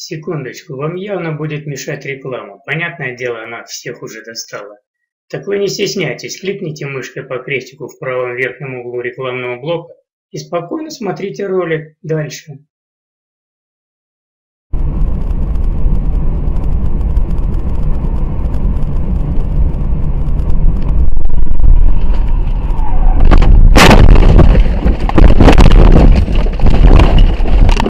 Секундочку, вам явно будет мешать реклама. Понятное дело, она всех уже достала. Так вы не стесняйтесь, кликните мышкой по крестику в правом верхнем углу рекламного блока и спокойно смотрите ролик дальше.